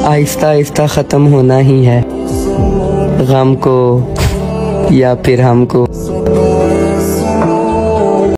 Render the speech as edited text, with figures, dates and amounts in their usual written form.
आहिस्ता आहिस्ता ख़त्म होना ही है, गम को या फिर हमको।